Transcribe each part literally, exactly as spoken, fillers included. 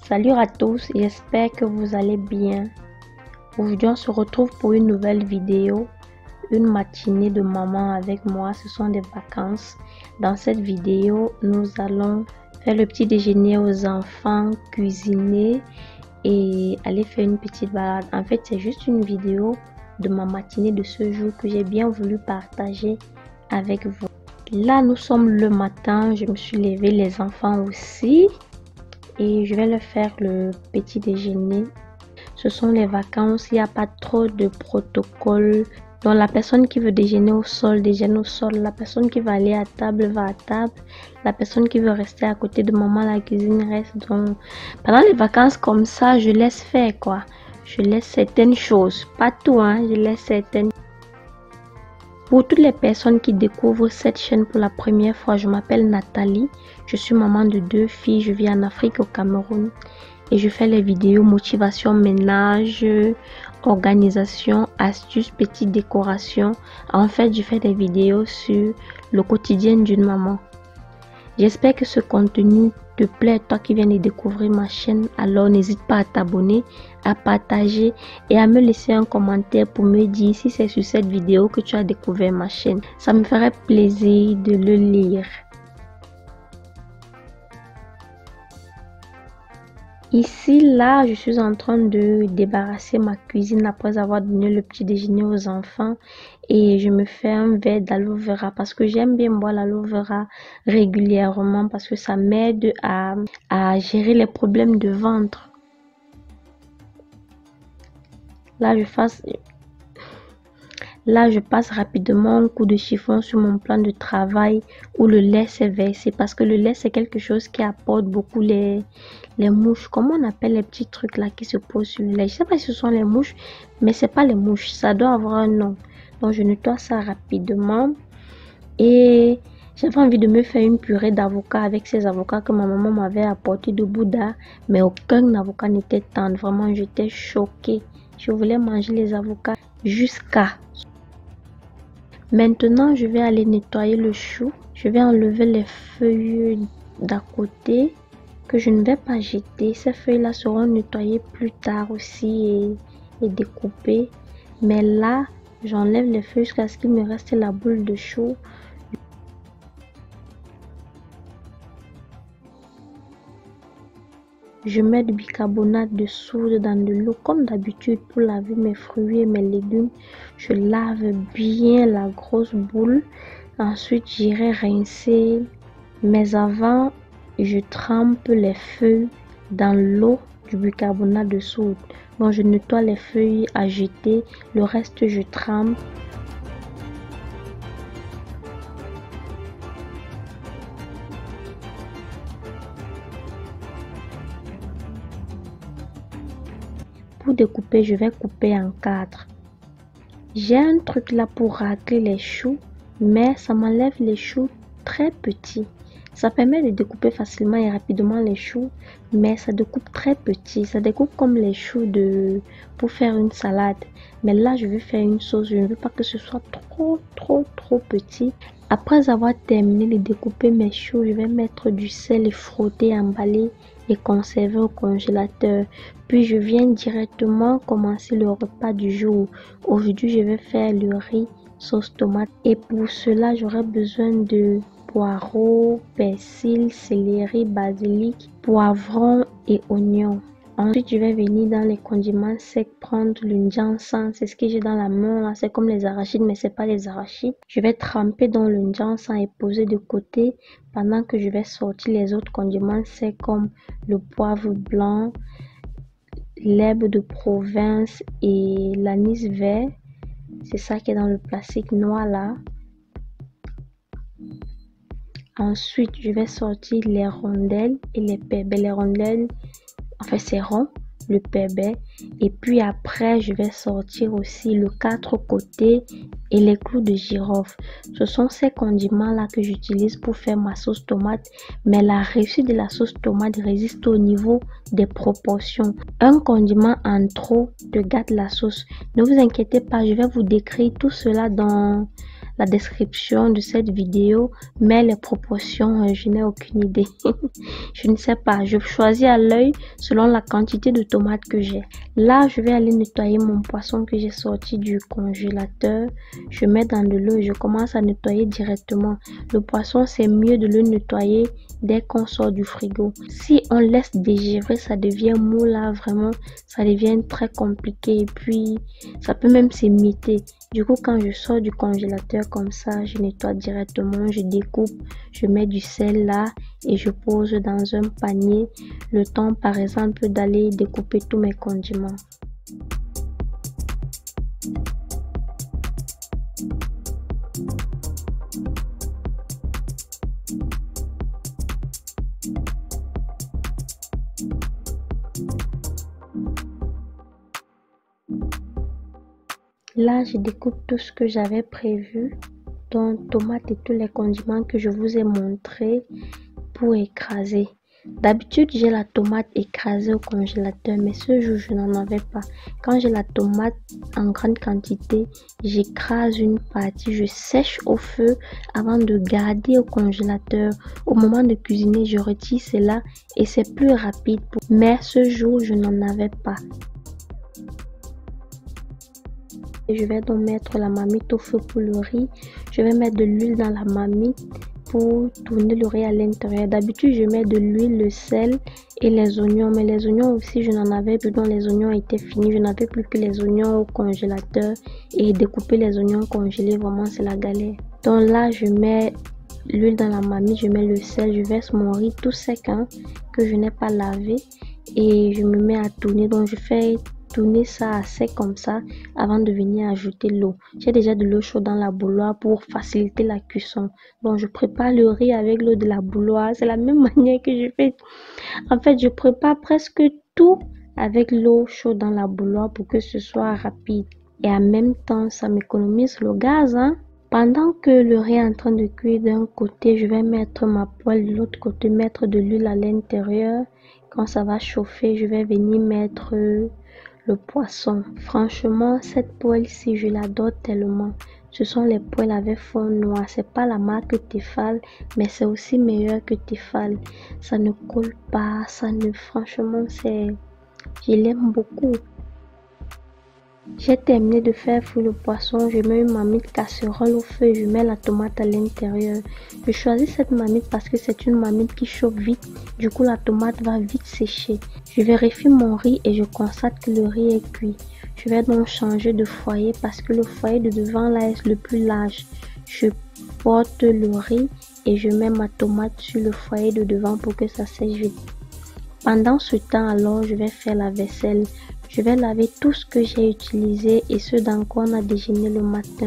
Salut à tous, j'espère que vous allez bien. Aujourd'hui, on se retrouve pour une nouvelle vidéo, une matinée de maman avec moi. Ce sont des vacances. Dans cette vidéo, nous allons faire le petit déjeuner aux enfants, cuisiner et aller faire une petite balade. En fait, c'est juste une vidéo de ma matinée de ce jour que j'ai bien voulu partager avec vous. Là, nous sommes le matin, je me suis levée, les enfants aussi. Et je vais leur faire le petit déjeuner. Ce sont les vacances, il n'y a pas trop de protocole. Donc la personne qui veut déjeuner au sol, déjeune au sol. La personne qui va aller à table, va à table. La personne qui veut rester à côté de maman à la cuisine reste. Donc pendant les vacances comme ça, je laisse faire quoi. Je laisse certaines choses. Pas tout, hein. Je laisse certaines. Pour toutes les personnes qui découvrent cette chaîne pour la première fois, je m'appelle Nathalie. Je suis maman de deux filles. Je vis en Afrique, au Cameroun. Et je fais les vidéos motivation, ménage, organisation, astuces, petites décorations. En fait, je fais des vidéos sur le quotidien d'une maman. J'espère que ce contenu te plaît, toi qui viens de découvrir ma chaîne. Alors n'hésite pas à t'abonner, à partager et à me laisser un commentaire pour me dire si c'est sur cette vidéo que tu as découvert ma chaîne. Ça me ferait plaisir de le lire. Ici, là, je suis en train de débarrasser ma cuisine après avoir donné le petit déjeuner aux enfants. Et je me fais un verre d'aloe vera parce que j'aime bien boire l'aloe vera régulièrement parce que ça m'aide à, à gérer les problèmes de ventre. Là, je fasse... Là, je passe rapidement un coup de chiffon sur mon plan de travail où le lait s'est versé parce que le lait, c'est quelque chose qui apporte beaucoup les, les mouches. Comment on appelle les petits trucs là qui se posent sur le lait? Je sais pas si ce sont les mouches, mais c'est pas les mouches. Ça doit avoir un nom. Donc, je nettoie ça rapidement. Et j'avais envie de me faire une purée d'avocat avec ces avocats que ma maman m'avait apporté de Bouddha. Mais aucun avocat n'était tendre. Vraiment, j'étais choquée. Je voulais manger les avocats jusqu'à... Maintenant, je vais aller nettoyer le chou. Je vais enlever les feuilles d'à côté que je ne vais pas jeter. Ces feuilles-là seront nettoyées plus tard aussi et, et découpées. Mais là, j'enlève les feuilles jusqu'à ce qu'il me reste la boule de chou. Je mets du bicarbonate de soude dans de l'eau comme d'habitude pour laver mes fruits et mes légumes. Je lave bien la grosse boule. Ensuite, j'irai rincer. Mais avant, je trempe les feuilles dans l'eau du bicarbonate de soude. Donc, je nettoie les feuilles à jeter. Le reste, je trempe. Pour découper, je vais couper en quatre. J'ai un truc là pour racler les choux, mais ça m'enlève les choux très petits. Ça permet de découper facilement et rapidement les choux, mais ça découpe très petit. Ça découpe comme les choux de pour faire une salade. Mais là, je veux faire une sauce. Je ne veux pas que ce soit trop, trop, trop petit. Après avoir terminé de découper mes choux, je vais mettre du sel et frotter, emballer et conserver au congélateur. Puis je viens directement commencer le repas du jour. Aujourd'hui, je vais faire le riz sauce tomate. Et pour cela, j'aurai besoin de poireaux, persil, céleri, basilic, poivron et oignons. Ensuite, je vais venir dans les condiments secs, prendre le njamsan. C'est ce que j'ai dans la main là. C'est comme les arachides, mais c'est pas les arachides. Je vais tremper dans le njamsan et poser de côté pendant que je vais sortir les autres condiments secs comme le poivre blanc, l'herbe de province et l'anis vert. C'est ça qui est dans le plastique noir là. Ensuite, je vais sortir les rondelles et les pébés. Les rondelles, en fait, c'est rond, le pébé. Et puis après, je vais sortir aussi le quatre côtés et les clous de girofle. Ce sont ces condiments-là que j'utilise pour faire ma sauce tomate. Mais la réussite de la sauce tomate résiste au niveau des proportions. Un condiment en trop te gâte la sauce. Ne vous inquiétez pas, je vais vous décrire tout cela dans la description de cette vidéo, mais les proportions, euh, je n'ai aucune idée. Je ne sais pas, je choisis à l'œil selon la quantité de tomates que j'ai. Là, je vais aller nettoyer mon poisson que j'ai sorti du congélateur. Je mets dans de l'eau et je commence à nettoyer directement. Le poisson, c'est mieux de le nettoyer dès qu'on sort du frigo. Si on laisse dégivrer, ça devient mou là, vraiment, ça devient très compliqué et puis ça peut même s'émietter. Du coup, quand je sors du congélateur comme ça, je nettoie directement, je découpe, je mets du sel là et je pose dans un panier le temps par exemple d'aller découper tous mes condiments. Là, je découpe tout ce que j'avais prévu, donc tomates et tous les condiments que je vous ai montré pour écraser. D'habitude, j'ai la tomate écrasée au congélateur, mais ce jour, je n'en avais pas. Quand j'ai la tomate en grande quantité, j'écrase une partie, je sèche au feu avant de garder au congélateur. Au moment de cuisiner, je retire cela et c'est plus rapide. Mais ce jour, je n'en avais pas. Je vais donc mettre la marmite au feu pour le riz. Je vais mettre de l'huile dans la marmite pour tourner le riz à l'intérieur. D'habitude, je mets de l'huile, le sel et les oignons. Mais les oignons aussi, je n'en avais plus. Donc, les oignons étaient finis. Je n'avais plus que les oignons au congélateur. Et découper les oignons congelés, vraiment, c'est la galère. Donc là, je mets l'huile dans la marmite. Je mets le sel. Je verse mon riz tout sec, hein, que je n'ai pas lavé. Et je me mets à tourner. Donc, je fais tourner ça à sec comme ça avant de venir ajouter l'eau. J'ai déjà de l'eau chaude dans la bouilloire pour faciliter la cuisson. Donc je prépare le riz avec l'eau de la bouilloire. C'est la même manière que je fais. En fait, je prépare presque tout avec l'eau chaude dans la bouilloire pour que ce soit rapide. Et en même temps, ça m'économise le gaz, hein. Pendant que le riz est en train de cuire d'un côté, je vais mettre ma poêle de l'autre côté, mettre de l'huile à l'intérieur. Quand ça va chauffer, je vais venir mettre le poisson. Franchement, cette poêle-ci, je l'adore tellement. Ce sont les poêles avec fond noir. C'est pas la marque Tefal, mais c'est aussi meilleur que Tefal. Ça ne colle pas, ça ne... Franchement, c'est... Je l'aime beaucoup. J'ai terminé de faire fouiller le poisson, je mets une marmite casserole au feu et je mets la tomate à l'intérieur. Je choisis cette marmite parce que c'est une marmite qui chauffe vite, du coup la tomate va vite sécher. Je vérifie mon riz et je constate que le riz est cuit. Je vais donc changer de foyer parce que le foyer de devant là est le plus large. Je porte le riz et je mets ma tomate sur le foyer de devant pour que ça sèche vite. Pendant ce temps alors, je vais faire la vaisselle. Je vais laver tout ce que j'ai utilisé et ce dans quoi on a déjeuné le matin.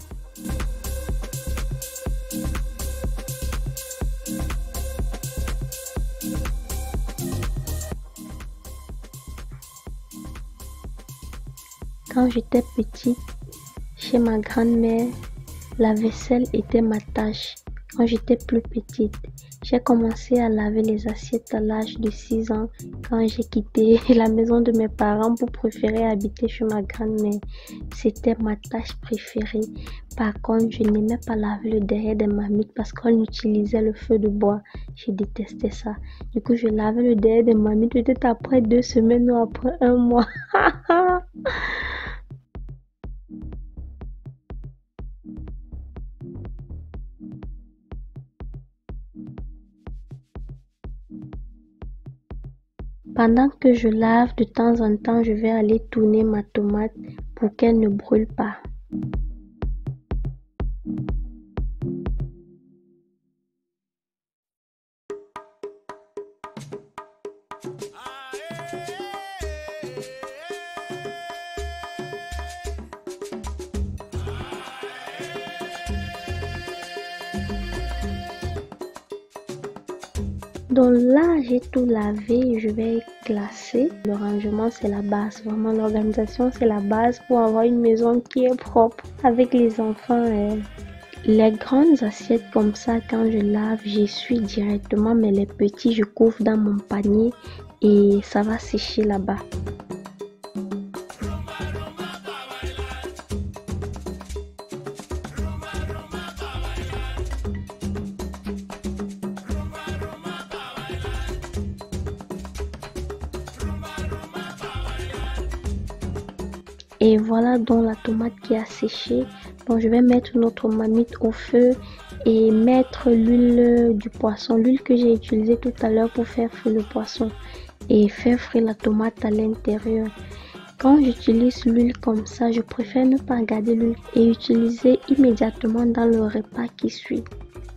Quand j'étais petite, chez ma grand-mère, la vaisselle était ma tâche. Quand j'étais plus petite, j'ai commencé à laver les assiettes à l'âge de six ans quand j'ai quitté la maison de mes parents pour préférer habiter chez ma grand-mère. C'était ma tâche préférée. Par contre, je n'aimais pas laver le derrière des marmites parce qu'on utilisait le feu de bois. Je détestais ça. Du coup, je lavais le derrière des marmites peut-être après deux semaines ou après un mois. Pendant que je lave, de temps en temps, je vais aller tourner ma tomate pour qu'elle ne brûle pas. Donc là, j'ai tout lavé et je vais glacer. Le rangement, c'est la base. Vraiment, l'organisation, c'est la base pour avoir une maison qui est propre. Avec les enfants, euh, les grandes assiettes comme ça, quand je lave, j'essuie directement. Mais les petits, je couvre dans mon panier et ça va sécher là-bas. Et voilà donc la tomate qui a séché. Donc je vais mettre notre marmite au feu et mettre l'huile du poisson, l'huile que j'ai utilisée tout à l'heure pour faire frire le poisson et faire frire la tomate à l'intérieur. Quand j'utilise l'huile comme ça, je préfère ne pas garder l'huile et utiliser immédiatement dans le repas qui suit.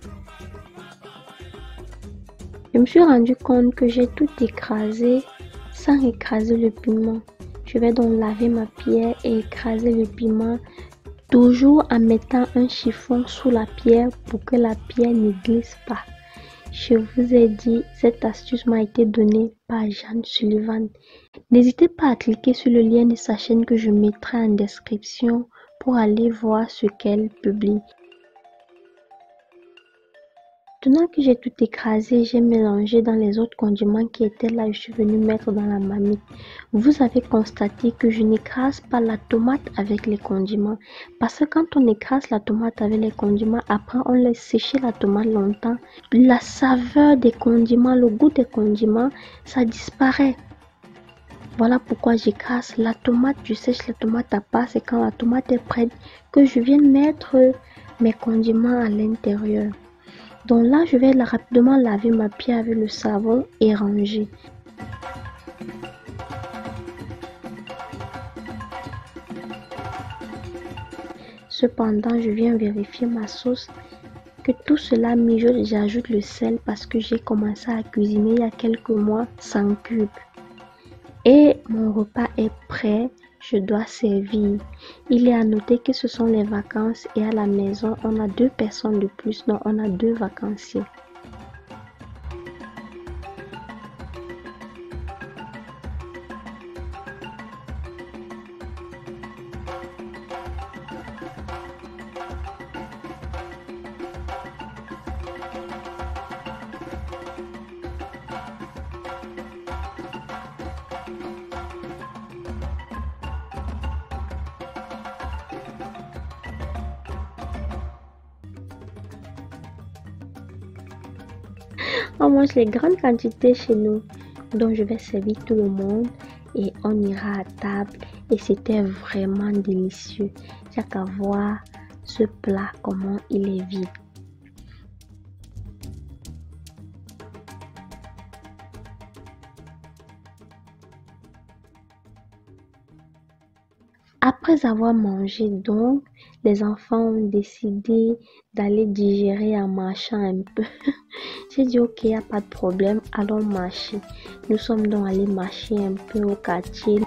Je me suis rendu compte que j'ai tout écrasé sans écraser le piment. Je vais donc laver ma pierre et écraser le piment, toujours en mettant un chiffon sous la pierre pour que la pierre ne glisse pas. Je vous ai dit, cette astuce m'a été donnée par Jeanne Sullivan. N'hésitez pas à cliquer sur le lien de sa chaîne que je mettrai en description pour aller voir ce qu'elle publie. Maintenant que j'ai tout écrasé, j'ai mélangé dans les autres condiments qui étaient là, je suis venue mettre dans la marmite. Vous avez constaté que je n'écrase pas la tomate avec les condiments. Parce que quand on écrase la tomate avec les condiments, après on laisse sécher la tomate longtemps, la saveur des condiments, le goût des condiments, ça disparaît. Voilà pourquoi j'écrase la tomate, je sèche la tomate à part, c'est quand la tomate est prête que je viens mettre mes condiments à l'intérieur. Donc là, je vais rapidement laver ma pierre avec le savon et ranger. Cependant, je viens vérifier ma sauce. Que tout cela mijote, j'ajoute le sel parce que j'ai commencé à cuisiner il y a quelques mois sans cube. Et mon repas est prêt. Je dois servir. Il est à noter que ce sont les vacances et à la maison, on a deux personnes de plus, donc on a deux vacanciers. On mange les grandes quantités chez nous, donc je vais servir tout le monde et on ira à table et c'était vraiment délicieux. Il n'y a qu'à voir ce plat, comment il est vide. Après avoir mangé donc, les enfants ont décidé d'aller digérer en marchant un peu. J'ai dit ok, il n'y a pas de problème, allons marcher. Nous sommes donc allés marcher un peu au quartier.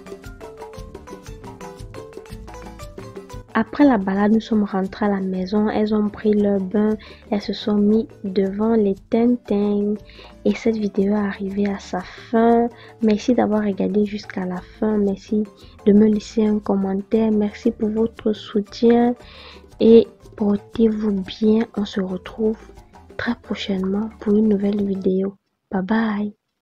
Après la balade, nous sommes rentrés à la maison. Elles ont pris leur bain. Elles se sont mis devant les Tintins. Et cette vidéo est arrivée à sa fin. Merci d'avoir regardé jusqu'à la fin. Merci de me laisser un commentaire. Merci pour votre soutien. Et portez-vous bien. On se retrouve très prochainement pour une nouvelle vidéo. Bye bye.